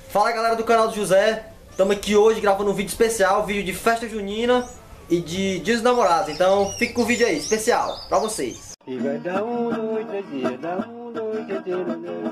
Fala galera do canal do José, estamos aqui hoje gravando um vídeo especial, vídeo de festa junina e de Dia dos Namorados. Então fica com o vídeo aí, especial, pra vocês. E vai dar 1, 2, 3 dias, dá 1, 2, 3 dias,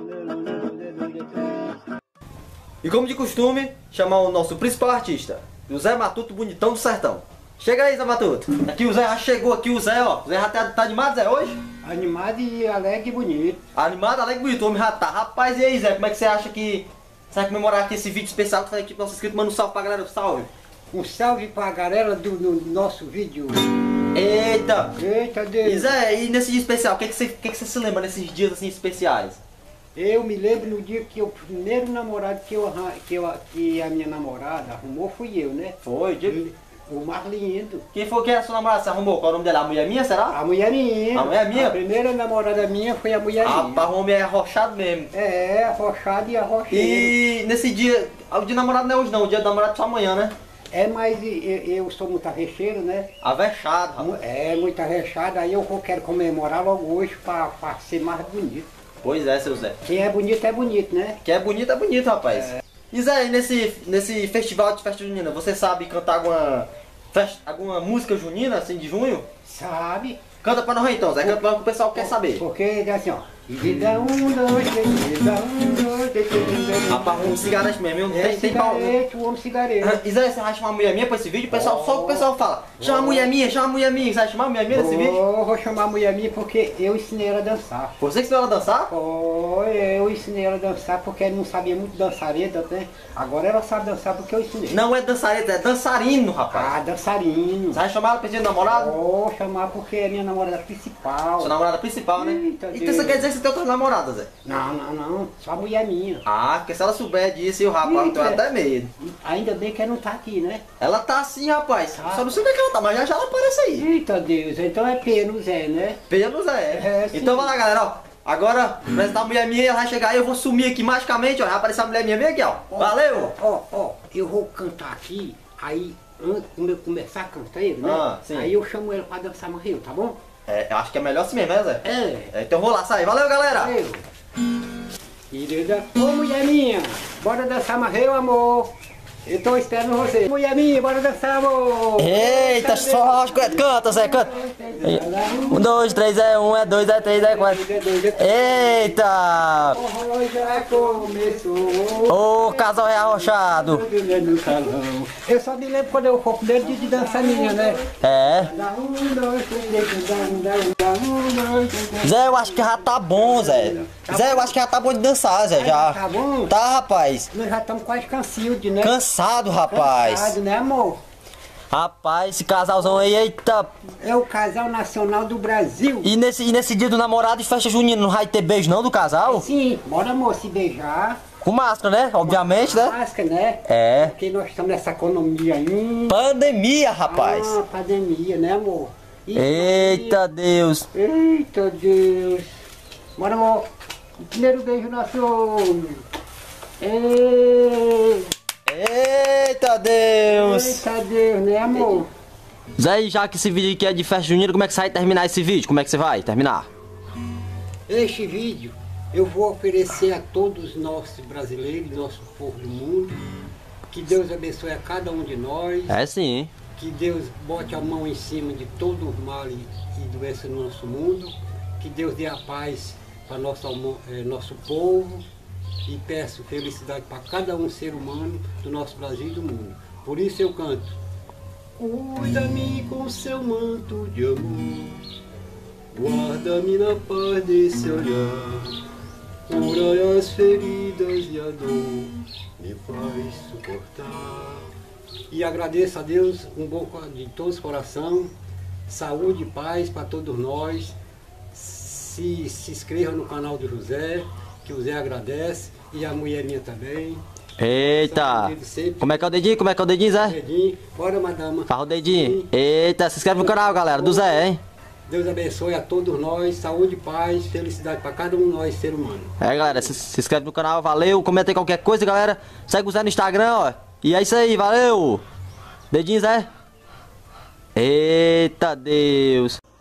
E como de costume, chamar o nosso principal artista, José Matuto Bonitão do Sertão. Chega aí, Zé Matuto. Aqui o Zé já chegou, aqui o Zé, ó. O Zé já tá animado, Zé, hoje? Animado e alegre e bonito. Animado, alegre e bonito, o homem já tá. Rapaz, e aí, Zé, como é que você acha que você vai comemorar aqui esse vídeo especial que faz aqui pro nosso inscrito? Manda um salve pra galera, salve. Um salve pra galera do nosso vídeo. Eita! Eita Deus! E Zé, e nesse dia especial, o que você se lembra nesses dias assim especiais? Eu me lembro no dia que o primeiro namorado que a minha namorada arrumou fui eu, né? Foi, dia... O Marlindo. Quem foi que era a sua namorada? Você arrumou? Qual é o nome dela? A mulher minha, será? A mulher minha. A mulher minha? A primeira namorada minha foi a mulher minha. Rapaz, o homem é arrochado mesmo. É, arrochado e arrocheiro. E nesse dia, o dia do namorado não é hoje não, o dia do namorado é só amanhã, né? É, mas eu sou muito arrecheiro, né? Avexado, rapaz. É, muito arrechado, aí eu quero comemorar logo hoje pra ser mais bonito. Pois é, seu Zé. Quem é bonito, né? Quem é bonito, rapaz. É. E Zé, nesse festival de festa junina, você sabe cantar alguma música junina, assim, de junho? Sabe? Canta pra nós então, Zé, canta pra o pessoal quer saber. Porque é assim, ó. Vida 1, 2, 3, vida 1, 2, 3, rapaz, um cigarete mesmo, não tem pau. O homem cigarete. E Zé, você vai chamar a mulher minha pra esse vídeo? Só o pessoal fala, chama a mulher minha, chama a mulher minha. Você vai chamar a mulher minha nesse vídeo? Vou chamar a mulher minha porque eu ensinei ela a dançar. Você que ensinou ela a dançar? Eu ensinei ela a dançar porque ela não sabia muito dançareta, né? Agora ela sabe dançar porque eu ensinei. Não é dançareta, é dançarino, rapaz. Ah, dançarino. Você vai chamar ela pra esse namorado? Vou chamar porque é minha namorada principal. Sua namorada principal, né? Eita, então você quer dizer que você tem outra namorada, Zé? Não. Só a mulher minha. Ah, porque se ela souber disso, o rapaz, então até medo. Ainda bem que ela não tá aqui, né? Ela tá assim, rapaz. Tá. Só não sei onde é que ela tá, mas já ela aparece aí. Eita Deus, então é pelo Zé, né? Pelo Zé. É, então sim. vai lá, galera, ó. Agora, apresentar a mulher minha, ela vai chegar aí, eu vou sumir aqui magicamente, ó. Vai aparecer a mulher minha bem aqui, ó. Valeu! Ó, eu vou cantar aqui, aí, quando eu começar a cantar ele, né? Ah, sim. Aí eu chamo ele pra dançar Marreio, tá bom? É, eu acho que é melhor assim mesmo, né, Zé? É. Então eu vou lá, sair. Valeu, galera! Eu. Ô, mulher minha, bora dançar Marreio, amor. Eu tô esperando você. Mulher minha, bora dançar, amor. Eita, só canta, Zé, canta. 1, 2, 3, é 1, é 2, é 3, é 4. Eita! O já começou. O casal é arrochado. Eu só me lembro quando eu for o primeiro dia de dança minha, né? É. Dá 1, 2, 3, dá 1, 2, 3. Zé, eu acho que já tá bom, Zé. Zé, eu acho que já tá bom de dançar, Zé, já. Tá bom? Tá, rapaz. Nós já estamos quase cansados, né? Cansado, rapaz. Cansado, né, amor? Rapaz, esse casalzão aí, eita. É o casal nacional do Brasil. E nesse dia do namorado e festa junina, não vai ter beijo não do casal? Sim, bora, amor, se beijar. Com máscara, né? Obviamente, né? Máscara, né? É. Porque nós estamos nessa economia aí. Pandemia, rapaz. Ah, pandemia, né, amor? Eita Deus. Eita Deus. Bora, amor. O primeiro beijo nosso. Eita Deus. Eita Deus, né, amor? Zé, e já que esse vídeo aqui é de festa junina, como é que você vai terminar esse vídeo? Como é que você vai terminar? Este vídeo eu vou oferecer a todos nós brasileiros, nosso povo do mundo. Que Deus abençoe a cada um de nós. É sim. Que Deus bote a mão em cima de todo o mal e doença no nosso mundo. Que Deus dê a paz para nosso povo. E peço felicidade para cada um ser humano do nosso Brasil e do mundo. Por isso eu canto. Cuida-me com seu manto de amor. Guarda-me na paz desse olhar. Cura as feridas e a dor. Me faz suportar. E agradeço a Deus de todo o coração. Saúde e paz para todos nós. Se inscreva no canal do José, que o Zé agradece. E a mulher minha também. Eita! Como é que é o dedinho? Como é que é o dedinho, Zé? Dedinho. Bora, madama. Faz o dedinho. Eita, se inscreve no canal, galera, do Zé, hein? Deus abençoe a todos nós, saúde, paz, felicidade para cada um de nós, ser humano. É, galera, se inscreve no canal, valeu. Comenta aí qualquer coisa, galera. Segue o Zé no Instagram, ó. E é isso aí, valeu! Dedinho, Zé. Eita Deus!